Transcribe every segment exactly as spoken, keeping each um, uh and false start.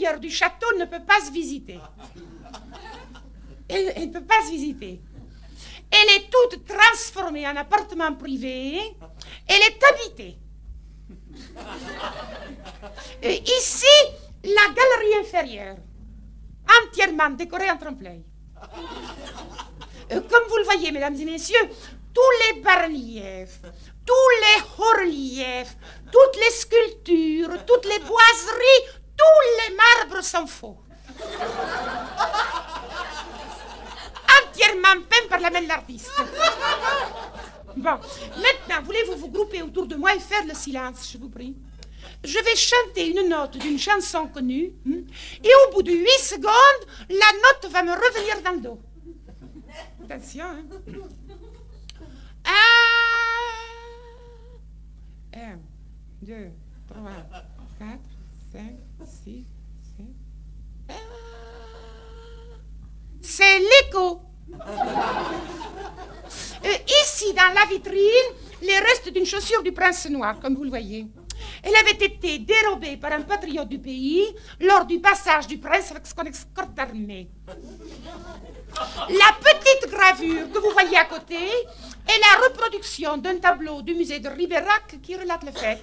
l'intérieur du château ne peut pas se visiter. Elle, elle ne peut pas se visiter. Elle est toute transformée en appartement privé. Elle est habitée. Et ici, la galerie inférieure, entièrement décorée en tremplin. Comme vous le voyez, mesdames et messieurs, tous les bas-reliefs, tous les hauts-reliefs, toutes les sculptures, toutes les boiseries, tous les marbres sont faux. Entièrement peints par la main de l'artiste. Bon, maintenant, voulez-vous vous grouper autour de moi et faire le silence, je vous prie? Je vais chanter une note d'une chanson connue, hein, et au bout de huit secondes, la note va me revenir dans le dos. Attention, hein. Un, un, deux, trois, quatre, cinq, six, sept. C'est l'écho. Euh, ici, dans la vitrine, les restes d'une chaussure du prince noir, comme vous le voyez. Elle avait été dérobée par un patriote du pays lors du passage du prince avec son escorte armée. La petite gravure que vous voyez à côté est la reproduction d'un tableau du musée de Ribérac qui relate le fait.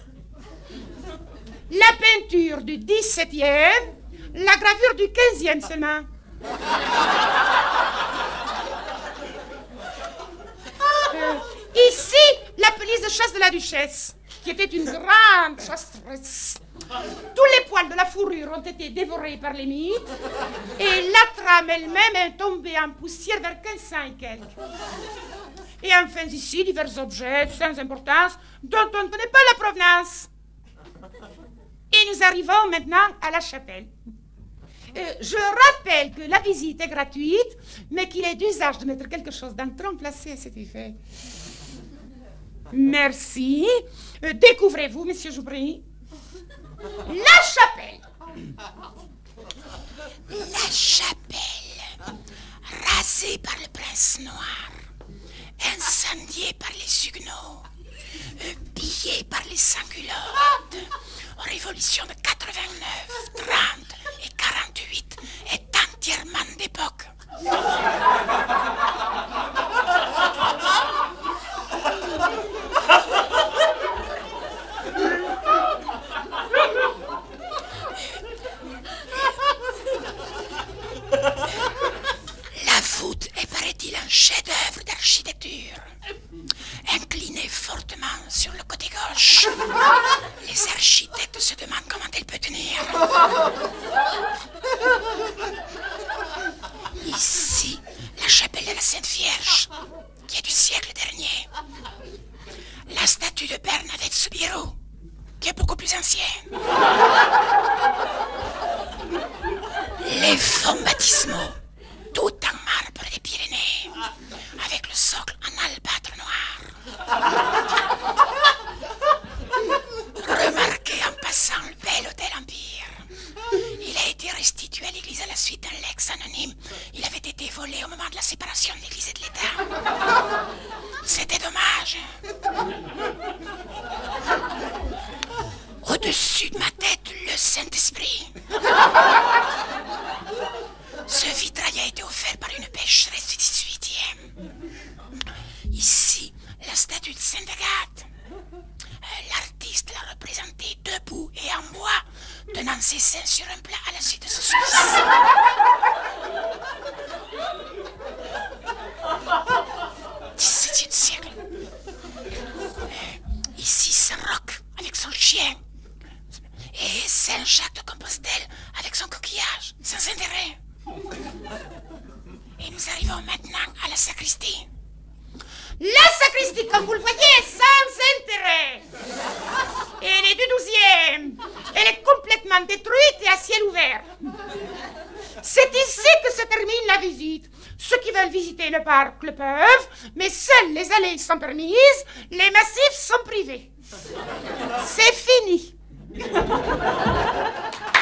La peinture du dix-septième, la gravure du quinzième seulement. Euh, ici, la pelisse de chasse de la duchesse, qui était une grande chasseresse. Tous les poils de la fourrure ont été dévorés par les mites, et la trame elle-même est tombée en poussière vers quinze cents et quelques. Et enfin ici, divers objets sans importance dont on ne connaît pas la provenance. Et nous arrivons maintenant à la chapelle. Euh, je rappelle que la visite est gratuite, mais qu'il est d'usage de mettre quelque chose dans le tronc placé à cet effet. Merci. Euh, Découvrez-vous, monsieur Joubry. La chapelle. La chapelle, rasée par le prince noir, incendiée par les Huguenots, euh, pillée par les sans-culottes, aux révolutions de quatre-vingt-neuf, trente et quarante-huit, est entièrement d'époque. La voûte est, paraît-il, un chef-d'œuvre d'architecture. Inclinée fortement sur le côté gauche, les architectes se demandent comment elle peut tenir. Ici, la chapelle de la Sainte Vierge, qui est du siècle dernier. La statue de Bernadette Soubirous, qui est beaucoup plus ancienne. Les fonds baptismaux, tout en marbre des Pyrénées, avec le socle en albâtre noir. Remarquez en passant le bel hôtel Empire. Il a été restitué à l'église à la suite d'un lex anonyme. Il avait été volé au moment de la séparation de l'église et de l'État. C'était dommage. Au-dessus de ma tête, le Saint-Esprit. Ce vitrail a été offert par une pécheresse du dix-huitième. Ici, la statue de Sainte Agathe. L'artiste l'a représentée debout et en bois, tenant ses seins sur un plat à la suite de ce supplice. dix-septième siècle. Ici, Saint-Roch avec son chien. Et Saint-Jacques de Compostelle avec son coquillage, sans intérêt. Et nous arrivons maintenant à la sacristie. La sacristie, comme vous le voyez, sans intérêt. Et elle est du douzième. Elle est complètement détruite et à ciel ouvert. C'est ici que se termine la visite. Ceux qui veulent visiter le parc le peuvent, mais seules les allées sont permises, les massifs sont privés. C'est fini.